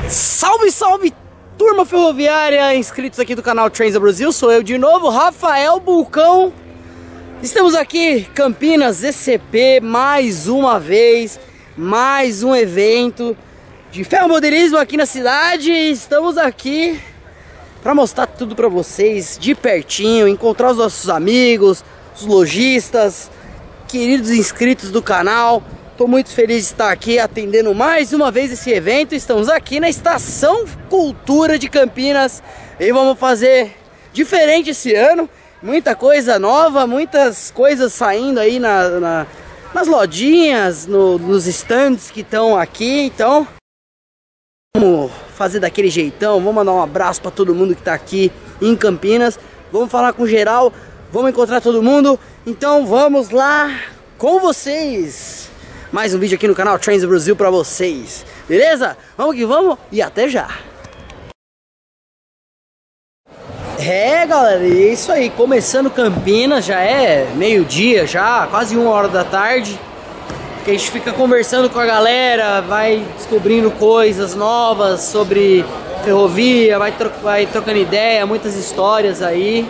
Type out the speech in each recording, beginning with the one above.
Salve, salve, turma ferroviária, inscritos aqui do canal Trains do Brasil. Sou eu de novo, Rafael Bulcão. Estamos aqui, Campinas ECP, mais uma vez, mais um evento de ferromodelismo aqui na cidade. Estamos aqui para mostrar tudo para vocês de pertinho, encontrar os nossos amigos, os lojistas, queridos inscritos do canal. Estou muito feliz de estar aqui atendendo mais uma vez esse evento. Estamos aqui na Estação Cultura de Campinas e vamos fazer diferente esse ano. Muita coisa nova, muitas coisas saindo aí nas lojinhas, nos stands que estão aqui. Então, vamos fazer daquele jeitão. Vamos mandar um abraço para todo mundo que está aqui em Campinas. Vamos falar com geral, vamos encontrar todo mundo. Então, vamos lá com vocês. Mais um vídeo aqui no canal Trains do Brasil pra vocês, beleza? Vamos que vamos e até já! É, galera, é isso aí, começando Campinas, já é meio-dia, já quase 1h da tarde. Que a gente fica conversando com a galera, vai descobrindo coisas novas sobre ferrovia, vai trocando ideia, muitas histórias aí.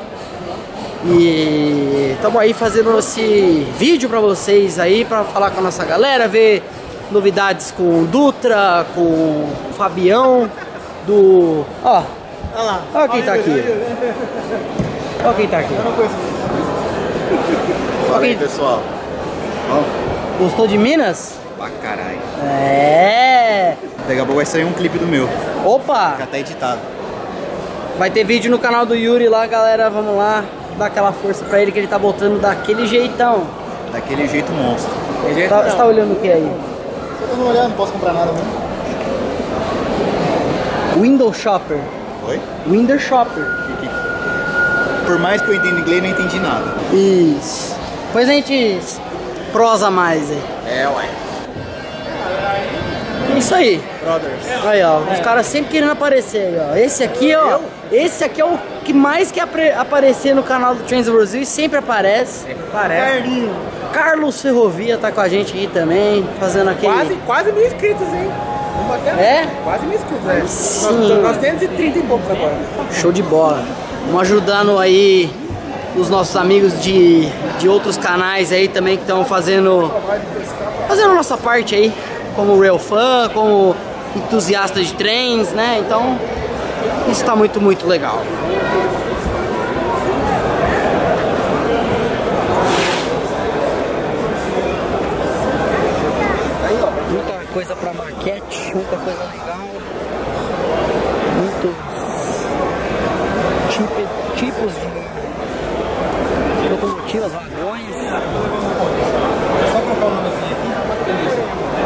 E estamos aí fazendo esse vídeo para vocês aí, para falar com a nossa galera, ver novidades com o Dutra, com o Fabião, do... Ó, olha quem tá aqui. Olha quem tá aqui. Fala aí, pessoal. Gostou de Minas? Pra caralho. É. Daqui a pouco vai sair um clipe do meu. Opa! Fica até editado. Vai ter vídeo no canal do Yuri lá, galera, vamos lá. Dar aquela força pra ele, que ele tá voltando daquele jeitão. Daquele jeito monstro. Você tá olhando o que aí? Eu tô olhando, não posso comprar nada mesmo. Window Shopper. Oi? Window Shopper. Por mais que eu entenda inglês, não entendi nada. Isso. Depois a gente prosa mais aí. É, ué. Isso aí. Brothers. Aí, ó. Os caras sempre querendo aparecer aí, ó. Esse aqui, ó. Esse aqui é o que mais quer aparecer no canal do Trains do Brasil e sempre aparece. Sempre aparece. Carlos Ferrovia tá com a gente aqui também, fazendo aquele... Quase 1.000 inscritos, hein? É? Quase 1.000 inscritos, né? Sim. 930 e poucos agora. Show de bola. Vamos ajudando aí os nossos amigos de outros canais aí também que estão fazendo a nossa parte aí, como Rail Fan, como entusiasta de trens, né? Então, isso tá muito, muito legal. Muita coisa pra maquete, muita coisa legal. Muitos tipos de locomotivas, vagões. Só colocar o nomezinho aqui.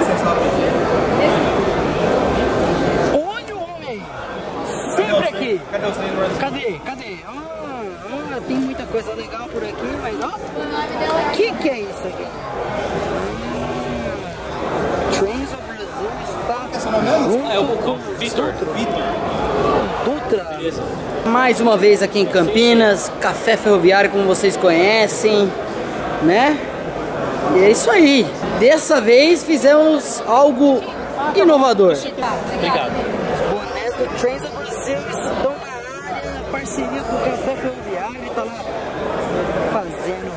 Onde o homem? Sempre aqui. Cadê o Trains do Brasil? Cadê? Tem muita coisa legal por aqui, mas ó. O que é isso aqui? Trains do Brasil está... Seu nome mesmo? É o Vitor. Dutra. Beleza. Mais uma vez aqui em Campinas, café ferroviário como vocês conhecem, né? E é isso aí. Dessa vez fizemos algo inovador. Obrigado. Os bonés do Trains do Brasil estão na área, parceria com o café ferroviário, e tá lá fazendo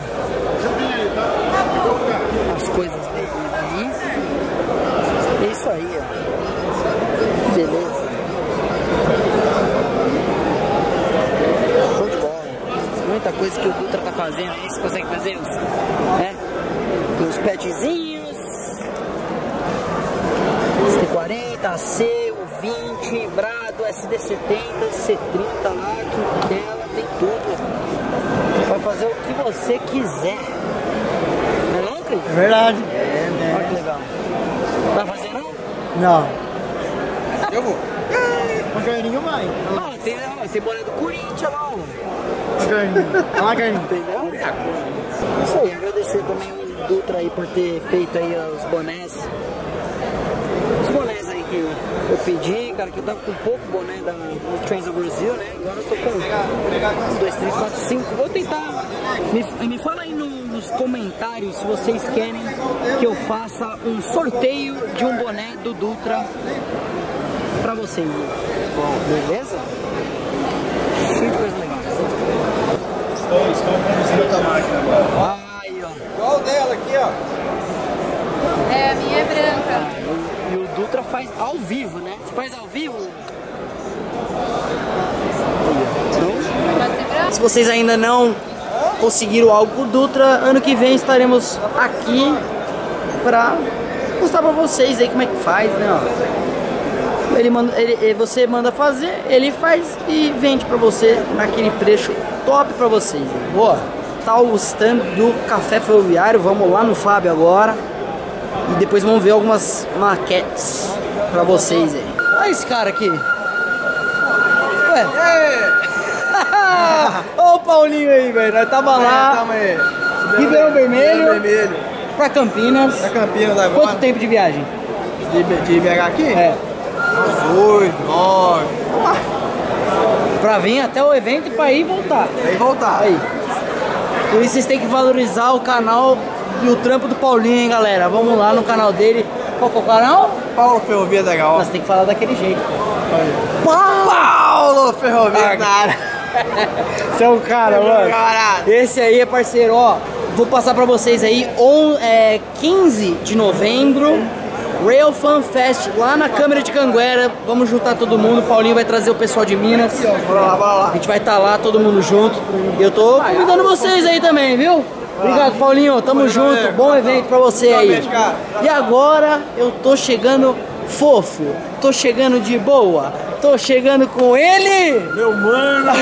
as coisas dele aí. É isso aí, ó. Que beleza. Show de bola. Muita coisa que o Dutra tá fazendo aí, você consegue fazer isso? Né? Tem os petzinhos, ST40, AC, o 20, Brado, SD70, C30 lá, Quintela, tem tudo. Vai fazer o que você quiser. Não é não, Cris? É verdade. Olha que legal. Vai fazer não? Não. Eu vou. O Carninho vai. Tem boné do Corinthians lá, ó. O Carninho. Olha lá, Carninho. Entendeu? Isso aí, agradecer também o Dutra aí por ter feito aí os bonés. Os bonés aí que eu pedi, cara, que eu tava com pouco boné do Trains do Brasil, né? Agora eu tô com 1, 2, 3, 4, 5. Vou tentar. Me fala aí nos comentários se vocês querem que eu faça um sorteio de um boné do Dutra pra vocês. vocês. Bom, beleza? Cheio de coisa legal. Aí, ó. Qual dela aqui, ó? É, a minha é branca. E o Dutra faz ao vivo, né? Você faz ao vivo? Pode ser branca? Se vocês ainda não conseguiram algo com o Dutra, ano que vem estaremos aqui pra mostrar pra vocês aí como é que faz, né? Ó. Você manda fazer, ele faz e vende pra você naquele preço top pra vocês. Boa. Tá o stand do Café Ferroviário, vamos lá no Fábio agora e depois vamos ver algumas maquetes pra vocês aí. Olha esse cara aqui. Ué. Olha o Paulinho aí, velho. Nós tava lá. Ribeirão Vermelho. Pra Campinas. Pra Campinas agora. Quanto tempo de viagem? De BH aqui? É. 8, 9. Pra vir até o evento e pra ir e voltar. Aí voltar. Aí. Por isso vocês têm que valorizar o canal e o trampo do Paulinho, hein, galera. Vamos lá no canal dele. Qual que é o canal? Paulo Ferrovia da Gal. Nós tem que falar daquele jeito. Paulo Ferrovia da área. Você é um cara, mano. Esse aí é parceiro, ó. Vou passar pra vocês aí 15 de novembro, Rail Fan Fest lá na Câmara de Canguera. Vamos juntar todo mundo. O Paulinho vai trazer o pessoal de Minas. Bora lá. A gente vai estar lá, todo mundo junto. E eu tô convidando vocês aí também, viu? Obrigado, Paulinho. Tamo junto. Bom evento pra você aí. E agora eu tô chegando fofo. Tô chegando de boa. Tô chegando com ele. Meu mano.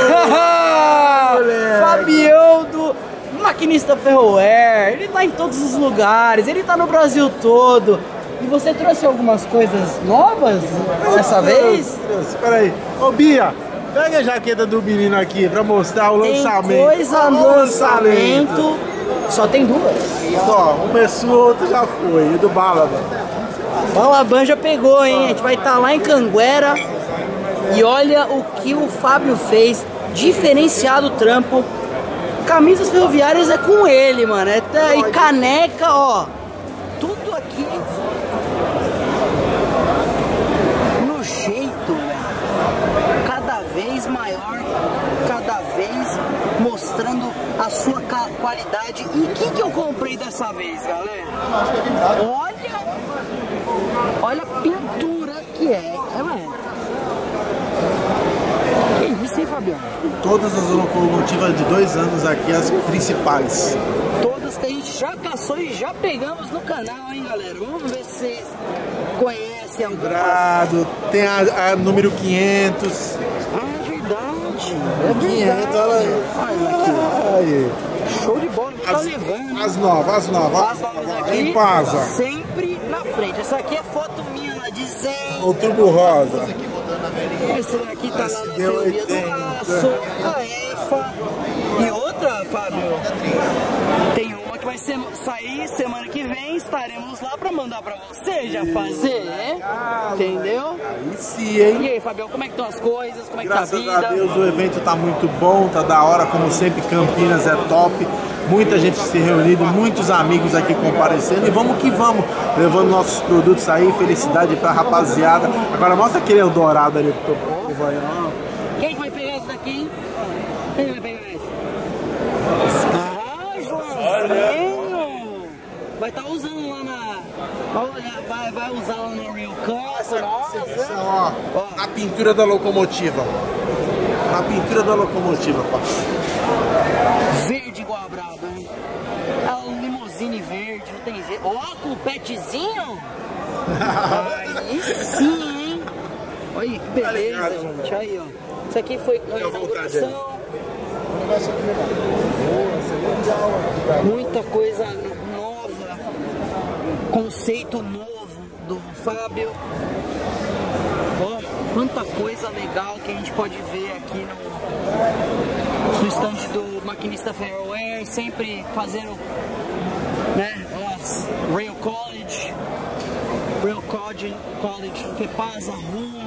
Fabião do Maquinista Ferroair. Ele tá em todos os lugares. Ele tá no Brasil todo. E você trouxe algumas coisas novas dessa vez? Espera aí. Ô, Bia, pega a jaqueta do menino aqui pra mostrar o lançamento. Tem coisa no lançamento. Só tem duas. Só, uma é sua, outra já foi. E do Balaban. Balaban já pegou, hein? A gente vai estar lá em Canguera. E olha o que o Fábio fez. Diferenciado o trampo. Camisas ferroviárias é com ele, mano. E caneca, ó. Tudo aqui no jeito, velho. Cada vez maior, cada vez mostrando a sua qualidade. E o que eu comprei dessa vez, galera? Olha a pintura que é, mano. Que isso, hein, Fabiano? Todas as locomotivas de 2 anos aqui, as principais. Todas que a gente já caçou e já pegamos no canal, hein, galera? Vamos ver se vocês conhecem algumas. Grado, tem a número 500. Ah, é verdade. É 500, olha aí. Show de bola, tá levando. As novas. As novas aqui, Em Pasa. sempre na frente. Essa aqui é foto minha lá de Zen. Outubro Rosa. Esse daqui tá lá na SD Ferrovia do 80. Aço, a EFA. E outra, Fábio, tem uma que vai sair semana que vem. Estaremos lá pra mandar pra você já fazer, né? Entendeu? Aí sim, hein? E aí, Fabião, como é que estão as coisas? Como é que Graças tá a vida? a Deus o evento tá muito bom, tá da hora, como sempre, Campinas é top. Muita gente se reunindo, muitos amigos aqui comparecendo e vamos que vamos, levando nossos produtos aí, felicidade pra rapaziada. Agora mostra aquele Eldorado ali pro povo aí, ó. Quem vai pegar esse daqui, hein? Quem vai pegar esse? Ah, Joãozinho! Vai estar usando lá na... Vai usar lá no Real Cup, nossa! Ó, a pintura da locomotiva. Na pintura da locomotiva, parceiro. Verde igual a braba, hein? É um limousine verde, não tem jeito. Ó, com o petzinho! Aí sim, hein? Olha que beleza, gente. Aí, ó. Isso aqui foi a inauguração. Muita coisa nova. Conceito novo do Fábio. Ó, quanta coisa legal que a gente pode ver aqui no stand do Maquinista Ferroair, sempre fazendo, né, as Rail College, FEPASA, Rumo,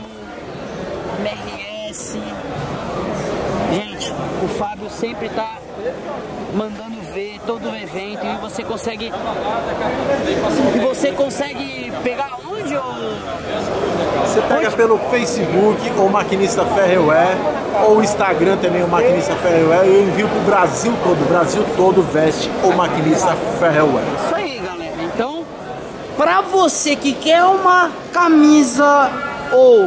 MRS. Gente, o Fábio sempre tá mandando ver todo o evento e você consegue pegar onde? onde? Você pega pelo Facebook, ou Maquinista Ferreware, ou Instagram também, o Maquinista Ferreware. Eu envio pro Brasil todo veste o Maquinista Ferreware. Isso aí, galera. Então, pra você que quer uma camisa ou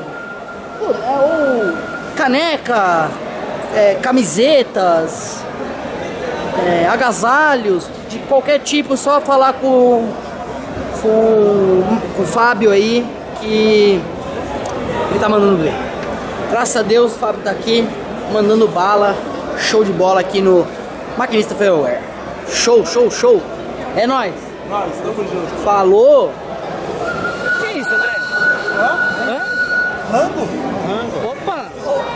caneca, camisetas, agasalhos de qualquer tipo, só falar com o Fábio aí, que ele tá mandando ver. Graças a Deus o Fábio tá aqui mandando bala, show de bola aqui no Maquinista Ferreware. Show, show, show. É nóis. Nós, tamo junto. Falou. Que isso, André? Hã? Rango? Opa!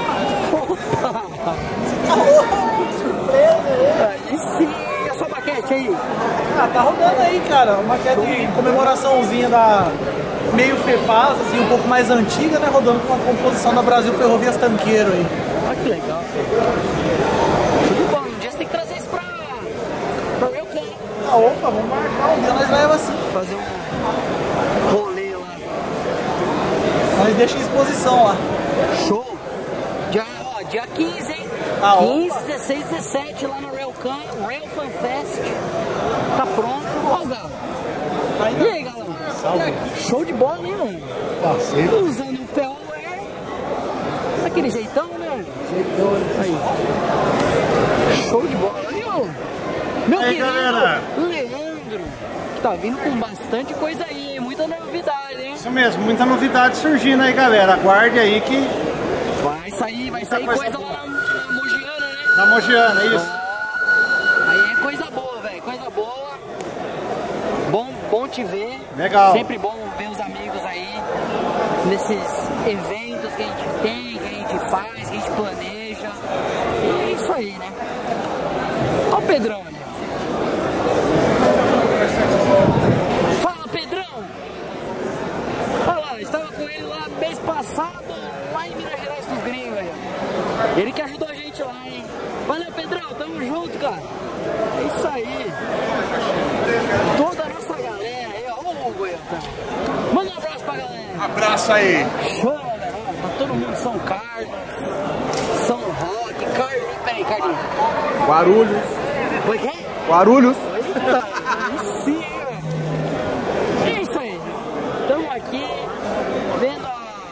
Aí sim, a sua maquete aí? Ah, tá rodando aí, cara. Uma maquete de comemoraçãozinha da meio FEPAS, assim, um pouco mais antiga, né? Rodando com a composição da Brasil Ferrovias Tanqueiro aí. Olha que legal. Tudo bom, um dia você tem que trazer isso pra eu que Ah, opa, vamos marcar um dia, nós leva assim. fazer um rolê lá. Nós deixa em exposição lá. Show! Dia 15, hein? Ah, 15, 16, 17 lá no Rail Fan Fest. Tá pronto. Ó o Galo. E aí, galera? Salve. Show de bola, hein, mano? Parceiro. Usando o Ferroware. Daquele jeitão, né? Jeitão. Aí. Show de bola. Aí, ó. Meu aí, querido galera. Leandro, que tá vindo com bastante coisa aí, muita novidade, hein? Isso mesmo, muita novidade surgindo aí, galera. Aguarde aí que Vai sair coisa lá na Mogiana, né? na Mogiana, isso. Aí é coisa boa, velho, coisa boa. Bom te ver. Legal. Sempre bom ver os amigos aí nesses eventos que a gente tem, que a gente faz, que a gente planeja. E é isso aí, né? Ó o Pedrão ali. Fala, Pedrão! Olha lá, estava com ele lá mês passado, lá em Minas Gerais dos Gringos, velho. Ele que ajudou a gente lá, hein? Valeu, Pedrão, tamo junto, cara. É isso aí. Toda a nossa galera aí, ó. Ô, Hugo aí, ó. Manda um abraço pra galera. Abraço aí. Show, galera. Ó, tá todo mundo em São Carlos, São Roque, Carlinhos. Peraí, Carlinhos. Guarulhos. Foi quem? Guarulhos. Eita, aí sim, velho. É isso aí. Estamos aqui vendo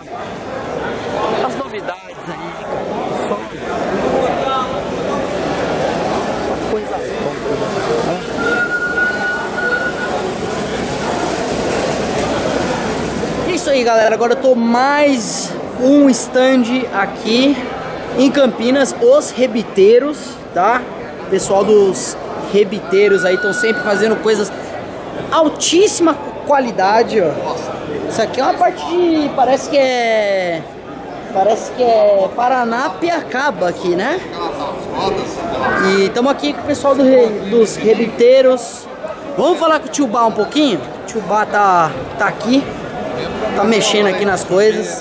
as novidades aí, cara. Só coisa boa. É isso aí, galera. Agora eu tô mais um stand aqui em Campinas, os Rebiteiros, tá? Pessoal dos Rebiteiros aí estão sempre fazendo coisas altíssima qualidade, ó. Isso aqui é uma parte de... Parece que é Paranapiacaba aqui, né? E estamos aqui com o pessoal dos Rebiteiros. Vamos falar com o Tio Bá um pouquinho? O Tio Bá tá aqui, tá mexendo aqui nas coisas.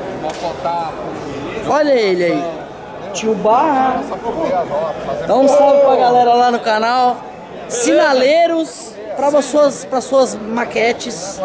Olha ele aí. Tio Bá. Dá um salve pra galera lá no canal. Sinaleiros para suas maquetes.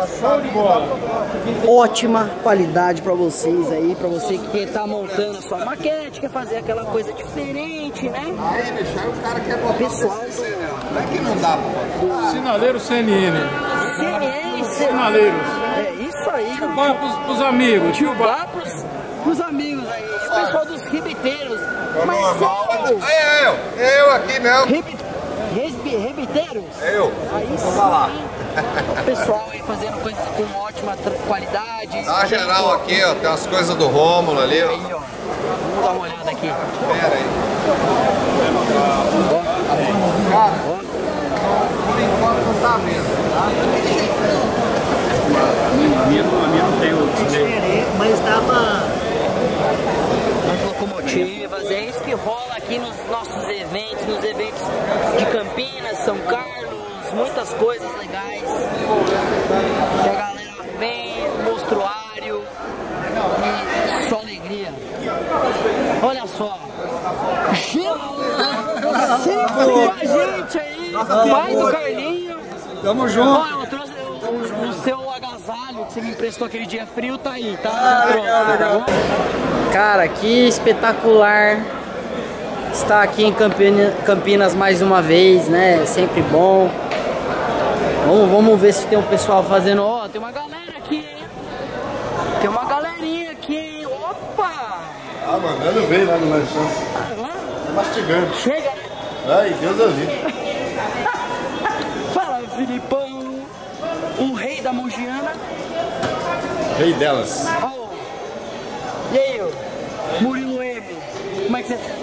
Ótima qualidade para vocês aí, para você que tá montando a sua maquete, quer fazer aquela coisa diferente, né? Aí, bicho, aí o cara quer botar Pessoal não é que não dá pra fazer. Sinaleiro CNN. CNN, Sinaleiros. é isso aí. Tio Bá pros amigos. Tio Bá pros amigos aí. O pessoal dos Rebiteiros. Mas Marcelo! eu aqui mesmo. Rebiteiros? Eu. Aí Vamos lá. o pessoal aí fazendo coisas com ótima qualidade. Dá geral aqui, ó. Tem umas coisas do Rômulo ali, ó. Aí, ó. Vamos dar uma olhada aqui. Pera aí. Cara, por enquanto não tá vendo, tá? A minha não tem o display. Mas dava... As locomotivas, é isso que rola aqui nos nossos eventos, nos eventos de Campinas, São Carlos, muitas coisas legais. E a galera vem, mostruário e só alegria. Olha só. Sempre com a gente aí, pai do Carlinho. Tamo junto. Olha, eu trouxe o seu agasalho que você me prestou aquele dia frio, tá aí, tá? Legal. Cara, que espetacular estar aqui em Campinas mais uma vez, né? Sempre bom. Vamos ver se tem um pessoal fazendo. Ó, tem uma galera aqui, hein? Tem uma galerinha aqui. Opa! Ah, mandando ver lá no lanchão. Tá mastigando. Chega, né? Ai, Deus eu vi. Fala, Filipão. O rei da Mogiana. Rei delas. Oh. E aí, Murilo M. Como é que você tá?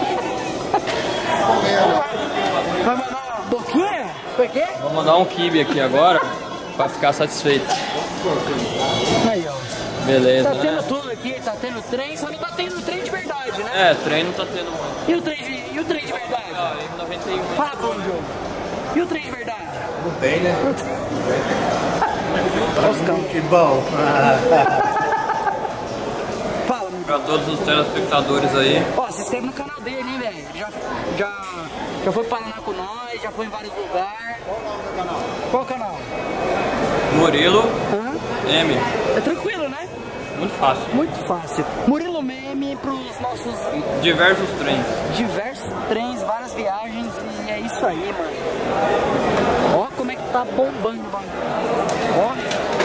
Vai mandar uma boquinha? Foi o quê? Vou mandar um kibe aqui agora pra ficar satisfeito. Aí, ó. Beleza, Tá tendo né? tudo aqui, tá tendo trem, só não tá tendo trem de verdade, né? É, trem não tá tendo muito. E o trem de verdade? Ah, M91. Fala pra um jogo. E o trem de verdade? Não tem, né? Que bom. Fala, meu. Pra todos os telespectadores aí. Ó, se inscreve no canal dele, hein, velho? Já foi pra Paraná com nós, já foi em vários lugares. Qual o canal? Murilo Hã? M. É tranquilo, né? Muito fácil. Muito fácil. Murilo Meme pros nossos Diversos trens. diversos trens, várias viagens e é isso aí, mano. Ó como é que tá bombando o bagulho. Ó.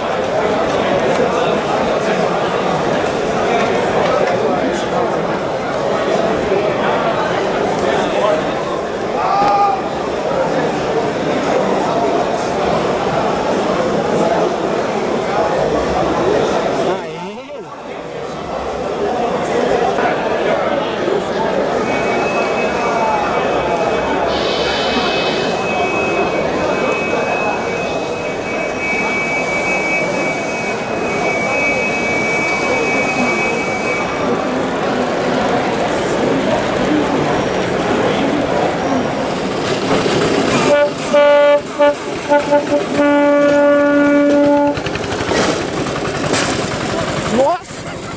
Nossa!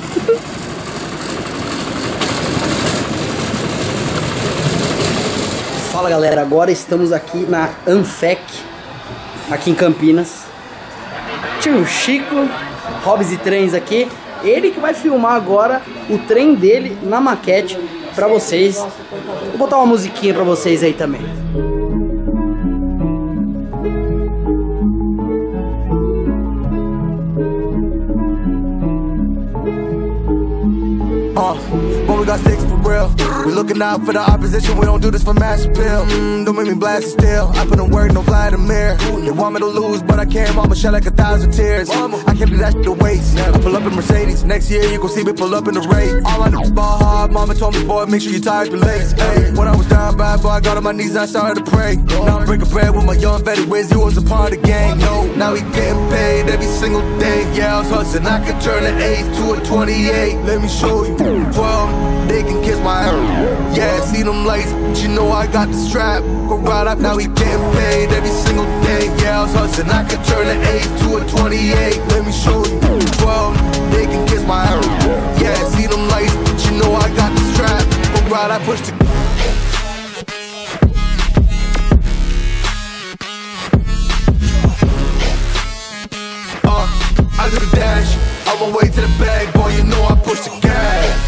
Fala galera, agora estamos aqui na Anfec, aqui em Campinas. Tio Chico, Hobbies e Trens aqui. Ele que vai filmar agora o trem dele na maquete pra vocês. Vou botar uma musiquinha pra vocês aí também. When we got sticks for real, we looking out for the opposition. We don't do this for mass appeal. Don't make me blast it still. I put in work, no Vladimir. They want me to lose, but I can't. Mama shed like 1,000 tears. I can't do that shit to waste. I pull up in Mercedes. Next year you gon' see me pull up in the race. All I know is ball hard. Mama told me, boy, make sure you tie up your legs. Hey, when I was down bad, boy, I got on my knees and I started to pray. Now I'm breaking bread with my young vet. Wiz, he was a part of the gang. No, now he getting paid every single day. Yeah, I was hustling. I could turn an 8 to a 28. Let me show you. 12, they can kiss my ass. Yeah, see them lights, but you know I got the strap. Go right up, now he getting paid every single day. Yeah, I was hustling. I could turn an 8 to a 28. Let me show you. 12, they can kiss my ass. Yeah, see them lights, but you know I got the strap. Go right, I push the. I do the dash, on my way to the bag, boy, you know I push the gas.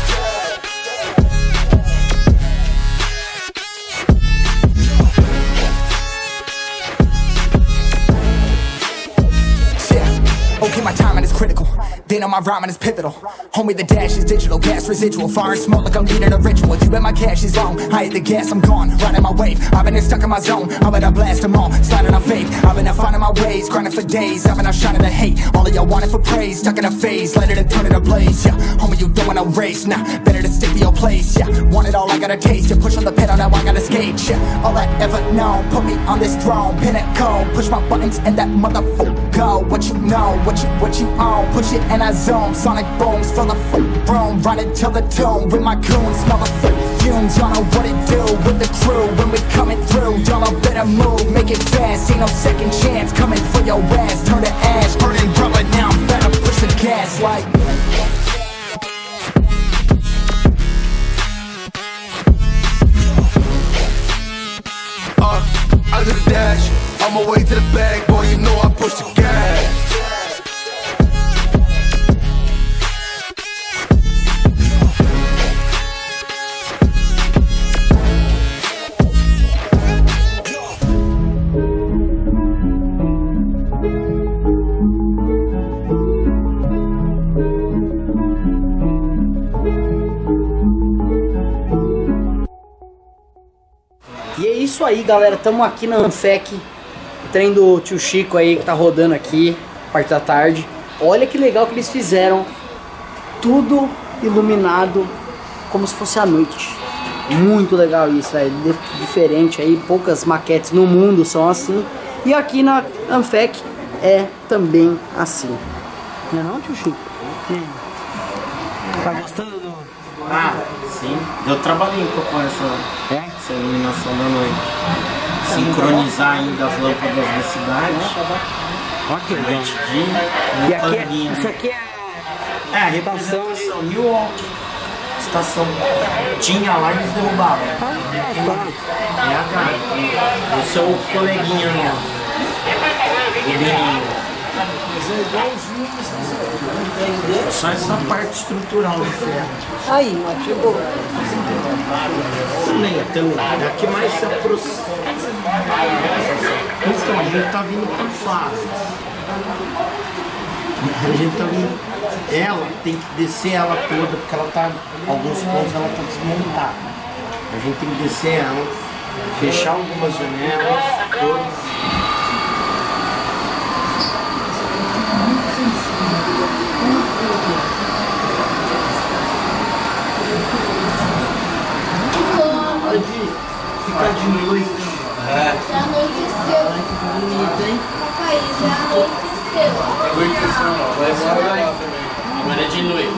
Okay, my timing is critical. They know my rhyming is pivotal. Homie, the dash is digital, gas residual. Fire and smoke like I'm leading a ritual. You bet my cash is long. I hit the gas, I'm gone. Riding my wave. I've been stuck in my zone. I bet I blast them all. Sliding on fake. I've been finding my ways. Grinding for days. I've been out shining the hate. All of y'all wanted for praise. Stuck in a phase. Let it and turn it a blaze. Yeah, homie, you don't wanna race. Nah, better to stick to your place. Yeah, want it all, I gotta taste. You push on the pedal, now I gotta skate. Yeah, all I ever known. Put me on this throne. Pinnacle. Push my buttons and that motherfucker go. What you know, what you own. Push it and I zone. Sonic booms, fill the room. Run it till the tomb with my goons. Smell the fumes, y'all know what it do with the crew. When we coming through, y'all know better move. Make it fast, ain't no second chance. Coming for your ass, turn to ash. Burning rubber now, better push the gas like. I do the dash, on my way to the bag, boy, you know I push the gas. isso aí, galera. Estamos aqui na Anfec. Trem do tio Chico aí que tá rodando aqui, parte da tarde. Olha que legal que eles fizeram. Tudo iluminado como se fosse a noite. Muito legal isso, velho. Diferente aí, poucas maquetes no mundo são assim. E aqui na Anfec é também assim. Não é não, tio Chico? Tá gostando do... Ah, sim. Eu trabalhei um pouco com essa iluminação da noite. Sincronizar ainda as lâmpadas da cidade. Olha que legal. E aqui isso aqui é a representação New York. Estação tinha lá e eles derrubavam. É a cara. Esse é o coleguinha nosso. Só essa parte estrutural do ferro. Aí, tipo... Então, é a que mais se aproxima. Então, a gente tá vindo por fases. A gente tá vindo... Ela tem que descer ela toda, porque ela tá... Alguns pontos ela tá desmontada. A gente tem que descer ela, fechar algumas janelas, todas. Pode ficar de noite. Já anoiteceu. Bonito, hein? Papai, já anoiteceu. Anoiteceu não, vai embora lá também. Agora é de noite.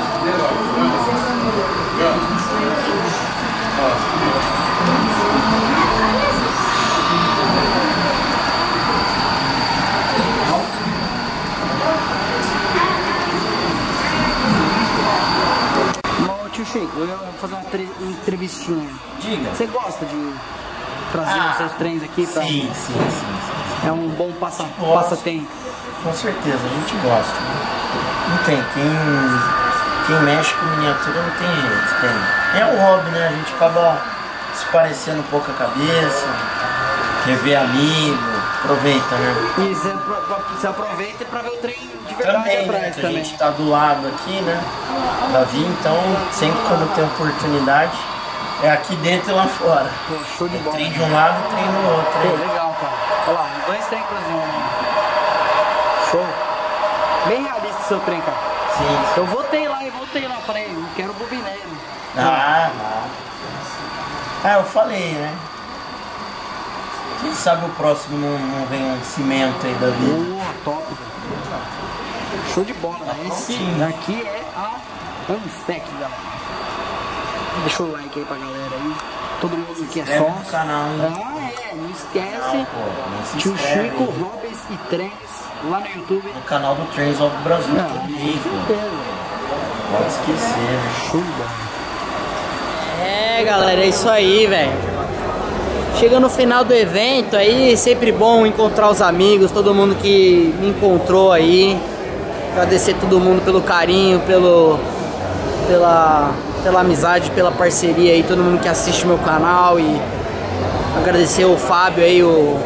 Tio Chico, eu vou fazer uma entrevistinha. Diga. Você gosta de trazer os seus trens aqui? Pra... Sim. É um bom passatempo. Com certeza, a gente gosta. Não tem. Quem mexe com miniatura não tem jeito. Tem. É um hobby, né? A gente acaba se parecendo um pouco a cabeça, rever amigo, aproveita, né? E você aproveita pra ver o trem de verdade também, atrás, né? também. A gente tá do lado aqui, né? Da vir, então sempre quando tem oportunidade é aqui dentro e lá fora. Pô, show de bola. Trem de um lado e trem do outro. Pô, legal, cara. Olha lá, os dois trem Brasil. Show. Bem realista o seu trem, cara. Sim. Eu voltei lá. Falei, não quero bobiné. Eu falei, né? Quem sabe o próximo não vem um cimento aí da vida. Top, velho. Show de bola, né? Esse daqui é a Anfec, galera. Deixa o like aí pra galera aí. Todo mundo que é só. No canal, hein? Não esquece. Tio Chico, Hobbies e Trens lá no YouTube. No canal do Trains of Brasil. Pode esquecer. Show de bola. Galera, é isso aí, velho. Chega no final do evento aí, sempre bom encontrar os amigos, todo mundo que me encontrou aí. Agradecer todo mundo pelo carinho, pela amizade, pela parceria aí, todo mundo que assiste meu canal. E agradecer o Fábio aí, o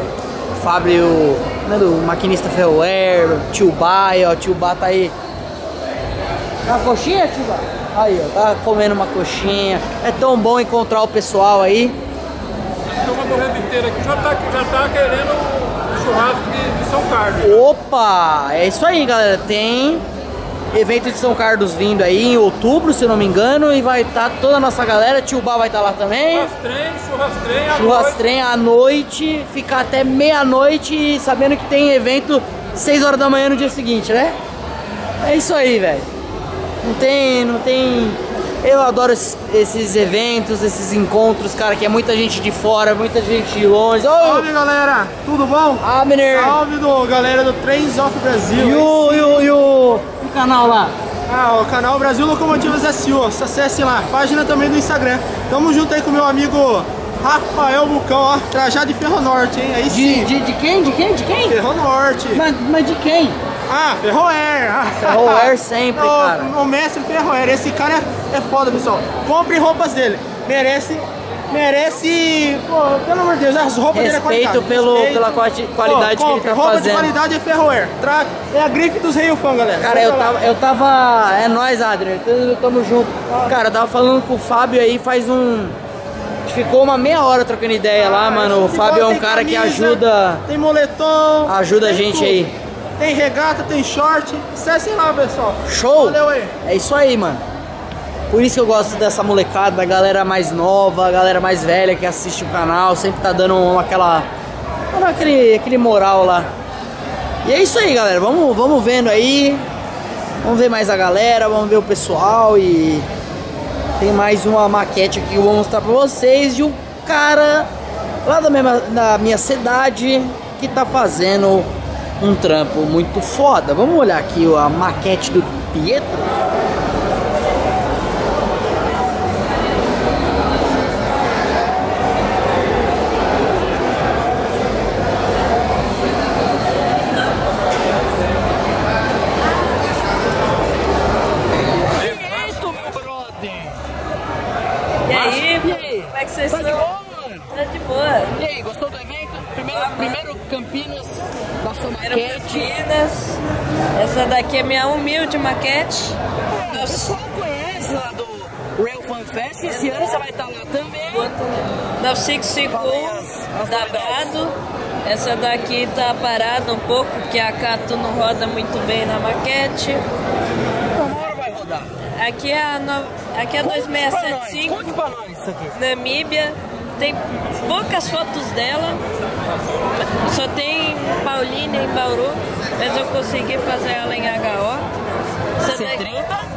do Maquinista Ferroair, tio Bá, ó, tio Bá tá aí. Uma coxinha, tio Bá? Aí, ó, tá comendo uma coxinha. É tão bom encontrar o pessoal aí. Uma corrente aqui já tá querendo um churrasco de São Carlos. Opa, é isso aí, galera. Tem evento de São Carlos vindo aí em outubro, se eu não me engano, e vai estar toda a nossa galera. Tio Bá vai estar lá também. Churrastrem à noite, ficar até meia-noite, sabendo que tem evento 6 horas da manhã no dia seguinte, né? É isso aí, velho. Não tem... Eu adoro esses eventos, esses encontros, cara, que é muita gente de fora, muita gente de longe. Salve, galera! Tudo bom? Abner! Salve, galera do Trains of Brasil! E o canal lá? O canal Brasil Locomotivas SU, acesse lá. Página também do Instagram. Tamo junto aí com o meu amigo Rafael Bucão, ó, trajado de Ferro Norte, hein? Aí sim. De quem? Ferro Norte. Mas de quem? Ferroair. Ferroair sempre, cara. O mestre Ferroair. Esse cara é foda, pessoal. Compre roupas dele. Merece, pô, pelo amor de Deus, as roupas dele é qualidade. Respeito pela qualidade que ele tá roupa fazendo. De qualidade é Ferroair. É a grife dos Rei Fã, galera. Cara, eu tava... É nóis, Adriano. Tamo junto. Cara, eu tava falando com o Fábio aí faz gente ficou uma meia hora trocando ideia lá, mano. O Fábio é um cara que ajuda. Tem moletom. Ajuda a tem gente tudo. aí. Tem regata, tem short. Acessem lá, pessoal. Show! Valeu aí. É isso aí, mano. Por isso que eu gosto dessa molecada, da galera mais nova, a galera mais velha que assiste o canal. Sempre tá dando aquele moral lá. E é isso aí, galera. Vamos vendo aí. Vamos ver mais a galera, vamos ver o pessoal e tem mais uma maquete aqui que eu vou mostrar pra vocês de um cara lá da minha cidade que tá fazendo um trampo muito foda. Vamos olhar aqui a maquete do Pietro. Como é que vocês estão? Tá de boa, mano? Tá de boa. E aí, gostou do evento? Primeiro Campinas da sua Primeiro maquete. Campinas. Essa daqui é minha humilde maquete. O pessoal conhece lá do Real Fan Fest. Esse ano você vai estar lá também. 9651 da Brado. Essa daqui tá parada um pouco, porque a Cato não roda muito bem na maquete. Uma hora vai rodar. Aqui é 2675. Conte pra nós isso aqui. Namíbia. Tem poucas fotos dela. Só tem Paulínia em Bauru. Mas eu consegui fazer ela em HO. Essa daqui,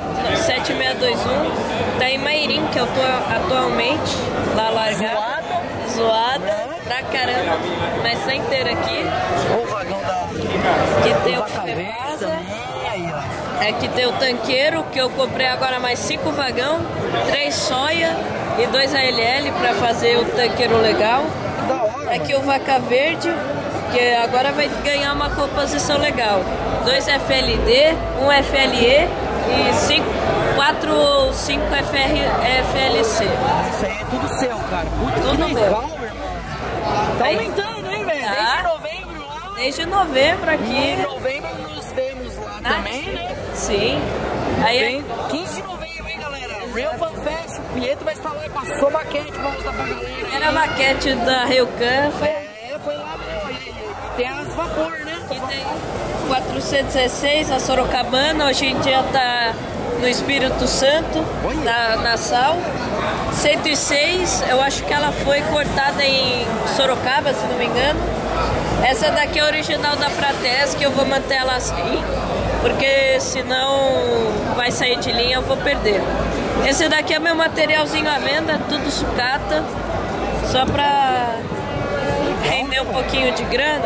7621. Tá em Mairim, que eu tô atualmente. Lá largada. Zoada pra caramba. Mas tá inteira aqui. O vagão da... Que tem o Casa. Aqui tem o tanqueiro, que eu comprei agora mais 5 vagão, 3 soia e 2 ALL para fazer o tanqueiro legal. Aqui o Vaca Verde, que agora vai ganhar uma composição legal. 2 FLD, 1 FLE e 4 ou 5 FLC. Isso aí é tudo seu, cara. Tudo legal, meu. meu irmão. Tá aumentando, hein, velho? Tá. Desde novembro lá. Desde novembro aqui. E em novembro nos vemos lá também, né? Sim. Aí 15 de novembro, hein, galera? Real Fan Fest, o Pietro vai estar lá com a sua maquete pra mostrar pra galera. Era a maquete da Reucan. Foi lá, meu. E tem as vapor, né? Aqui tem 416, a Sorocabana. Hoje em dia tá no Espírito Santo, na Sal. 106, eu acho que ela foi cortada em Sorocaba, se não me engano. Essa daqui é a original da Frates, que eu vou manter ela assim, porque senão vai sair de linha, eu vou perder. Esse daqui é meu materialzinho à venda, tudo sucata, só pra render um pouquinho de grana.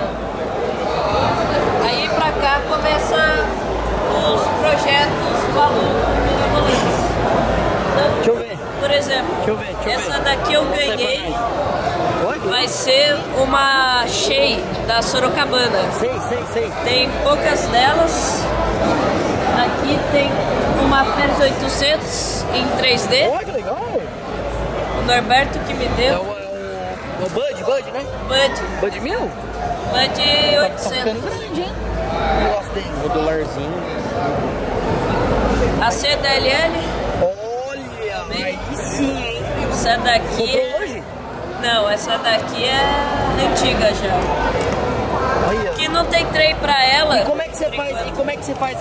Aí pra cá começa os projetos malucos. Deixa eu ver. Por exemplo, essa daqui eu ganhei. Vai ser uma Shea da Sorocabana. Sei. Tem poucas delas. Aqui tem uma Fers 800 em 3D. Olha que legal. O Norberto que me deu. É o Bud, né? Bud 1000? Bud 800. Tá ficando grande, hein? Eu gosto dele. O dolarzinho. A CDLL. Olha, aí sim, hein? Essa daqui. Comprou hoje? Não, essa daqui é antiga já. Olha. Que não tem trem pra ela. E como é que você faz? E como é que você faz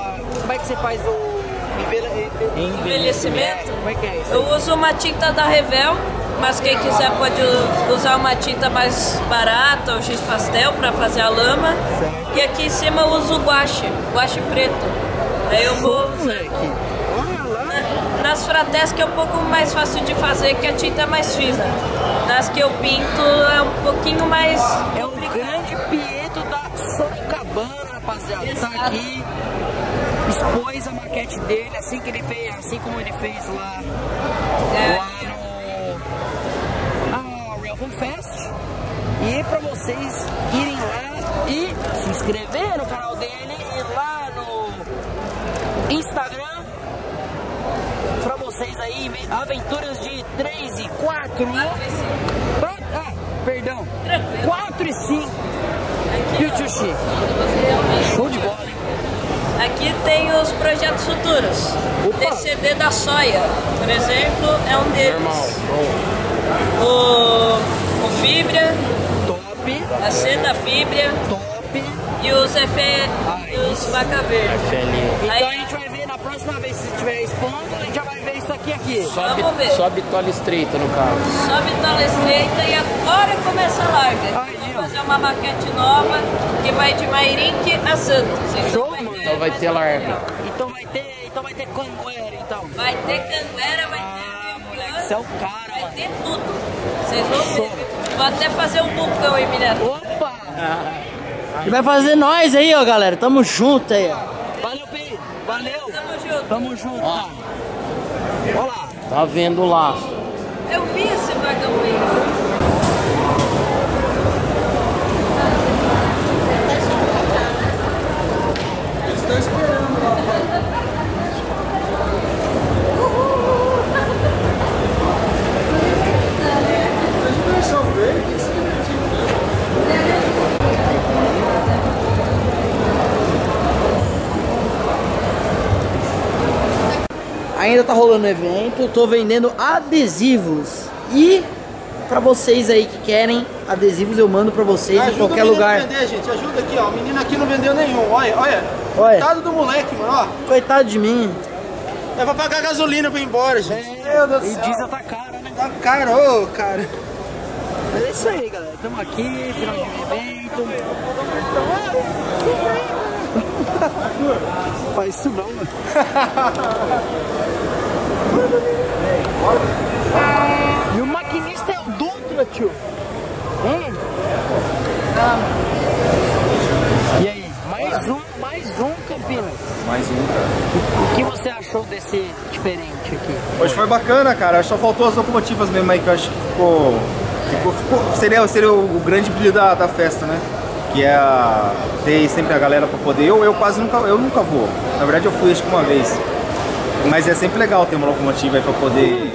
o envelhecimento? Como é que é isso? Eu uso uma tinta da Revel, mas quem quiser pode usar uma tinta mais barata ou X pastel pra fazer a lama. Certo. E aqui em cima eu uso o guache preto. Aí eu vou nas Frates, que é um pouco mais fácil de fazer, que a tinta é mais fina. Nas que eu pinto é um pouquinho mais... É um grande Pietro da Sorocabana, rapaziada. Exato. Tá aqui, expôs a maquete dele, assim como ele fez lá, no Real Fan Fest. E pra vocês irem lá e se inscrever no canal dele, e lá no Instagram, pra vocês aí, aventuras de 3 e 4, perdão, 4 e 5, e o Tchuxi, show de bola, hein? Aqui tem os projetos futuros. Opa. TCD da soia, por exemplo, é um deles. o Fibra, top. a Seda Fibra, top. E os Vaca Verde. Então a gente vai ver na próxima vez, se estiver expondo, a gente já vai ver isso aqui. Só bitola estreita no carro. Só bitola estreita e agora começa a larga. Vou fazer uma maquete nova que vai de Mairink a Santos. Show, mano. Então vai ter larga. Então vai ter canguera, então. Vai ter canguera, vai ter moleque, você é o cara, vai mano. ter tudo. Vocês vão ver. Vou até fazer um bucão aí, Mineiro. Opa! E vai fazer nós aí, ó, galera. Tamo junto aí, ó. Valeu, Pedro. Valeu. Tamo junto. Ó. Olha lá. Tá vendo lá. Eu vi esse vagão aí. Eles estão esperando lá. A diversão veio, que se divertiu. Ainda tá rolando o evento, tô vendendo adesivos. E pra vocês aí que querem adesivos, eu mando pra vocês em qualquer lugar. Ajuda vender, gente, ajuda aqui, ó. O menino aqui não vendeu nenhum, olha. Olha. Coitado do moleque, mano, ó. Coitado de mim. É pra pagar gasolina pra ir embora, gente. Meu Deus do céu. E diesel tá caro, né? Tá caro, cara. Mas é isso aí, galera. Tamo aqui, final de evento. Faz isso não, mano. E o maquinista é o Dutra, tio. E aí, mais um Campinas. Mais um, cara. O que você achou desse diferente aqui? Hoje foi bacana, cara. Só faltou as locomotivas mesmo aí, que eu acho que seria o grande brilho da festa, né? Que é ter sempre a galera pra poder. Eu nunca vou. Na verdade eu fui acho que uma vez. Mas é sempre legal ter uma locomotiva aí pra poder.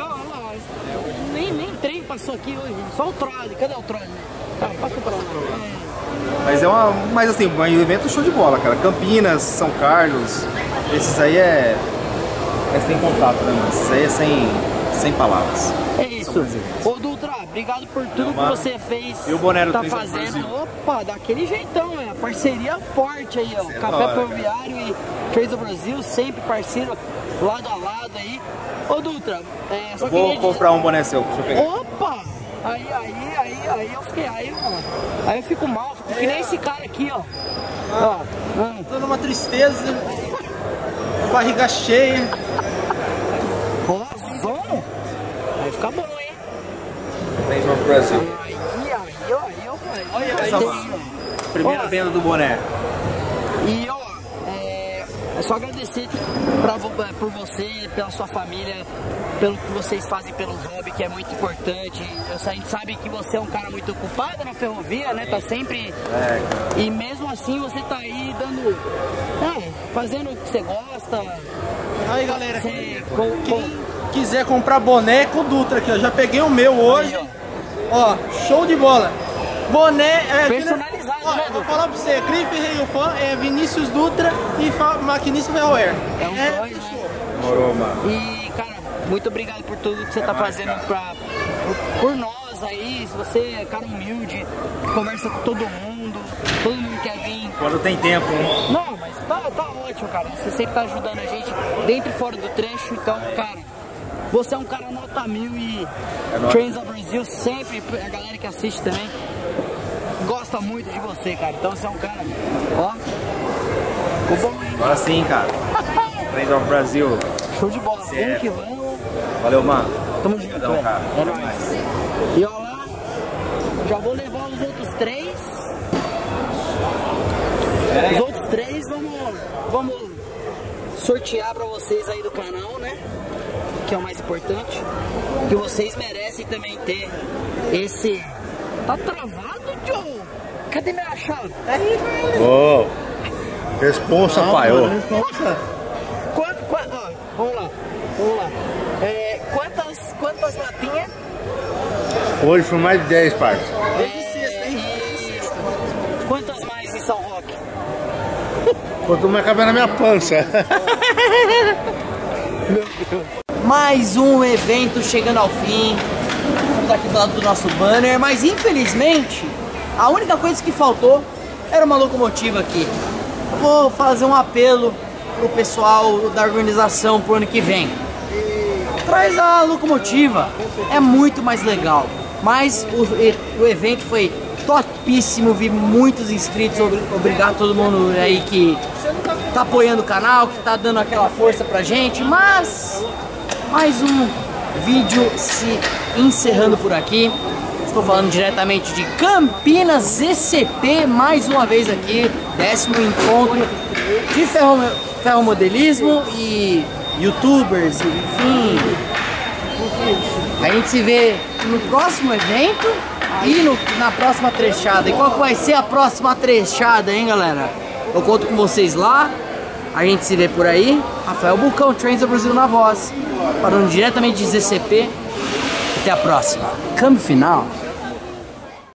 Nem trem passou aqui hoje. Só o Trolli. Cadê o Trolli? Passa pra lá. Mas assim, o evento show de bola, cara. Campinas, São Carlos, esses aí é sem contato, né, mano? Esses aí é sem palavras. É isso. Ô Dutra, obrigado por tudo que você fez. E o boné do tá Trens fazendo. Opa, daquele jeitão, é. Parceria forte aí, ó. Café Ferroviário e Trens do Brasil, sempre parceiro, lado a lado aí. Ô Dutra, só vou comprar um boné seu, deixa eu pegar. Opa! Aí eu fiquei, aí eu fico mal, fico que nem esse cara aqui, ó. Tô numa tristeza, barriga cheia. Ó, bom. Vai ficar bom, hein? Trens do Brasil. Olha essa primeira venda do boné. E ó, é só agradecer por você, pela sua família, pelo que vocês fazem pelo hobby, que é muito importante. A gente sabe que você é um cara muito ocupado na ferrovia, né? Tá sempre... E mesmo assim você tá aí dando... fazendo o que você gosta. Aí galera, quem quiser comprar boné com o Dutra aqui, ó. Já peguei o meu hoje. Aí, ó, show de bola. Boné personalizado, né, vou falar pra você, Grife Rio Fan é Vinícius Dutra e Maquinista Ferroviário. Morou, mano. E, cara, muito obrigado por tudo que você tá fazendo por nós aí. Se você é cara humilde, conversa com todo mundo quer vir. Quando tem tempo, né? Não, mas tá ótimo, cara. Você sempre tá ajudando a gente dentro e fora do trecho, então, cara, você é um cara nota 1000 e Trains of Brazil sempre, a galera que assiste também, gosta muito de você, cara. Então você é um cara, ó, ficou bom, hein? Agora sim, cara. Trains of Brasil. Show de bola, vamos que vamos. Valeu, mano. Tamo junto, velho. Cara. É nóis. E ó lá, já vou levar os outros 3. Os outros 3 vamos sortear pra vocês aí do canal, né? Que é o mais importante. Que vocês merecem também ter esse... Tá travado, Joe? Cadê minha chave? Ô, responsa, pai. Vamos lá. Quantas latinhas? Hoje foi mais de 10, parça. Quantas mais em São Roque? Quanto mais cabe na minha pança. Meu Deus. Mais um evento chegando ao fim. Estamos aqui do lado do nosso banner, mas infelizmente a única coisa que faltou era uma locomotiva aqui. Vou fazer um apelo pro pessoal da organização pro ano que vem. Traz a locomotiva, é muito mais legal. Mas o evento foi topíssimo, vi muitos inscritos, obrigado a todo mundo aí que tá apoiando o canal, que tá dando aquela força pra gente. Mas mais um vídeo se encerrando por aqui. Estou falando diretamente de Campinas ZCP, mais uma vez aqui, 10º encontro de ferromodelismo e youtubers, enfim. A gente se vê no próximo evento e na próxima trechada. E qual que vai ser a próxima trechada, hein, galera? Eu conto com vocês lá. A gente se vê por aí. Rafael Bulcão, Trains Brasil na voz. Falando diretamente de ZCP. Até a próxima. Câmbio final.